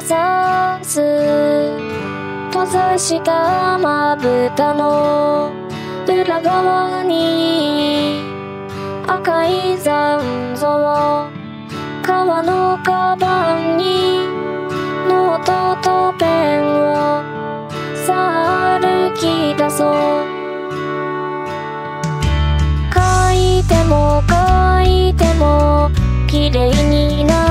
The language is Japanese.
さす閉ざしたまぶたの裏側に赤い残像、革のカバンにノートとペンをさあ歩き出そう。書いても書いても綺麗になる